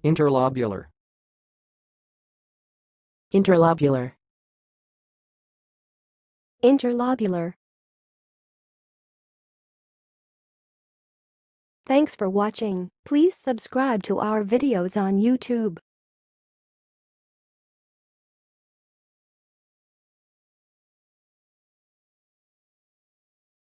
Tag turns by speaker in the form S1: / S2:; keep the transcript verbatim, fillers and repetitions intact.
S1: Interlobular.
S2: Interlobular.
S3: Interlobular. Thanks for watching. Please subscribe to our videos on YouTube.